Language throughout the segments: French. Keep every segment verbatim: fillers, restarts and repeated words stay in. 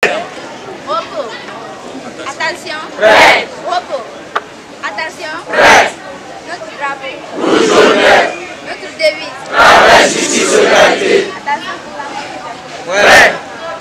Repos. Attention. Prêt. Repos. Attention. Prêt. Notre drapeau. Rouge, jaune, vert. Notre devise. Travail, justice, solidarité. Attention pour la mobilisation. Prêt.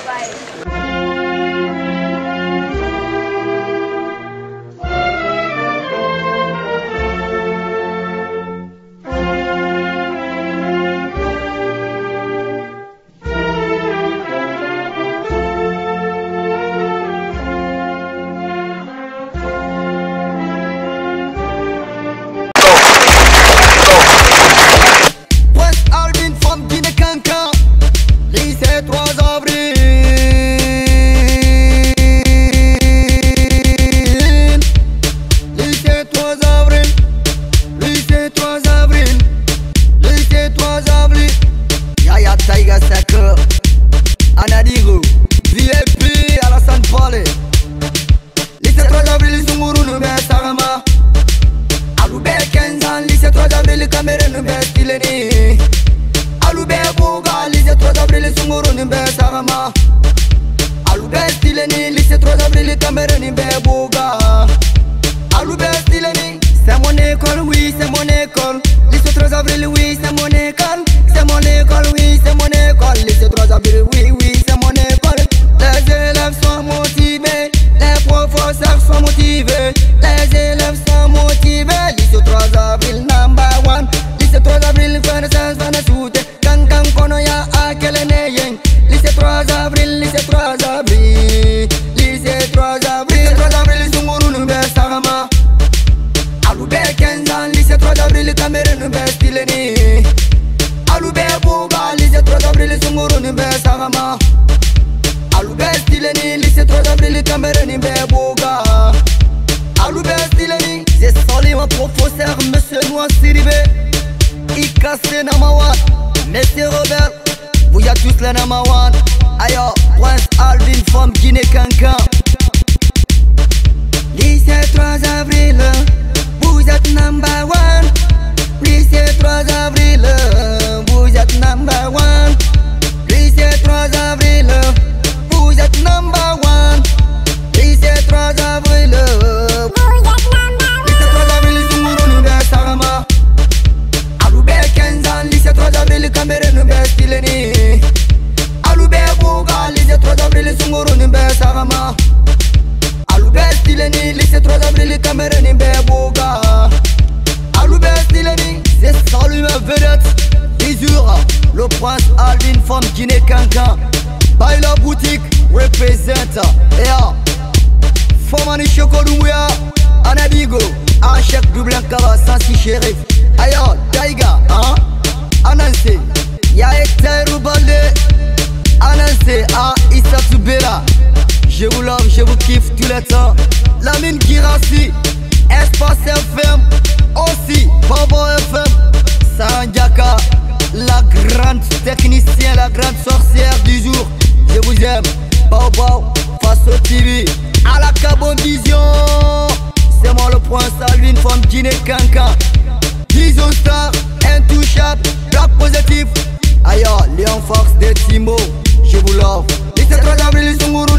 Anadigo, V I P, Alassane Palais. Lycée trois avril, Sunguru, nous baisse Sarama. Aloubé quinze ans, lycée trois avril, Cameroun, nous baisse Tileni. Aloubé Bouga, lycée trois avril, Sunguru, nous baisse Sarama. Aloubé Tileni, lycée trois avril, Cameroun, nous baisse Bouga. Aloubé Tileni, c'est mon école, oui, c'est mon école. Lycée trois avril, oui, c'est mon école. C'est mon école, oui, c'est mon école. Lycée trois avril, oui, oui, c'est mon école. Les élèves sont motivés, les professeurs sont motivés. Les élèves sont motivés. Lycée trois avril, number one. Lycée trois avril, fin de sens, fin de soute. Quand quand kono ya akele neyeng. Lycée trois avril, lycée trois avril. Lycée trois avril, lycée trois avril, Sunguru nous baisse Sarama. Aloubé quinze ans, lycée trois avril, Cameroun nous baisse Tileni. Aloubé Bouga, lycée trois avril, Sunguru nous baisse Sarama. Aloubé Tileni, lycée trois avril, Cameroun nous baisse Bouga. Aloubé Tileni, j'ai sali mon professeur, monsieur Noir Siribé. Il casse Namawan, monsieur Robert, vous y a tous les Namawan. Ayo, Prince Alvin, femme Guinée Cancan. Lycée trois avril, vous êtes number one. Lycée trois avril, vous êtes number one. Lycée trois avril, vous êtes number one. Lycée trois avril, vous êtes number one. Lycée trois avril, Sunguru nous baisse Sarama. Aloubé quinze ans, lycée trois avril, Cameroun nous baisse Tileni. Aloubé Bouga, lycée trois avril, Sunguru nous baisse Sarama. Aloubé Tileni, lycée trois avril, Cameroun nous baisse Bouga. Aloubé Tileni, c'est salut ma vedette. Isura, le prince Alvin, femme Guinée Cancan. Baille la boutique, représente. Et ya, Fomani Chokodouya, Anadigo, Achek Dublin Kava, Sansi Shérif. Ayo, Daiga, hein? Anansi, ya Hector Balde. Anansi, ah, Issa Toubela. Je vous love, je vous kiffe tout le temps. Lamine Girassi, Espace F M. Aussi, Bobo F M, Sanjaka, la grande technicienne, la grande sorcière du jour. Je vous aime, Bobo, Faso T V, à la Cabon Vision. C'est moi le prince Alvin, femme Guinée Cancan. Vision Star, intouchable, black positif. Ayo, Léon Fox de Timo, je vous love. Lycée trois avril, Sunguru.